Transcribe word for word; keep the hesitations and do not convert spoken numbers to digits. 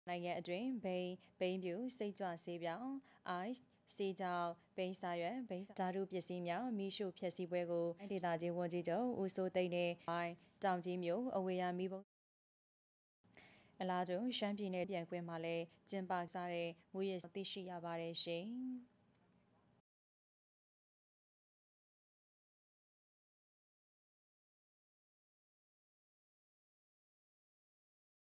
နိုင်ငံအတွင်းဘိန်းဘိန်းပြူစိတ်ကြွဆေးပြောင်း ice ဆေးကြောင်ဘိန်းစာရွက်ဘိန်းဓာတုပစ္စည်းများမိရှုဖျက်ဆီးပွဲကိုဒေသကြီးဝန်ကြီးချုပ်ဦးစိုးသိန်းနဲ့တောင်ကြီးမြို့အဝေးရမိဘုံအလားတူရှမ်းပြည်နယ်ပြန်ကွင်းမှာလည်းကျင်းပစားတဲ့မူရသိရှိရပါတယ်ရှင်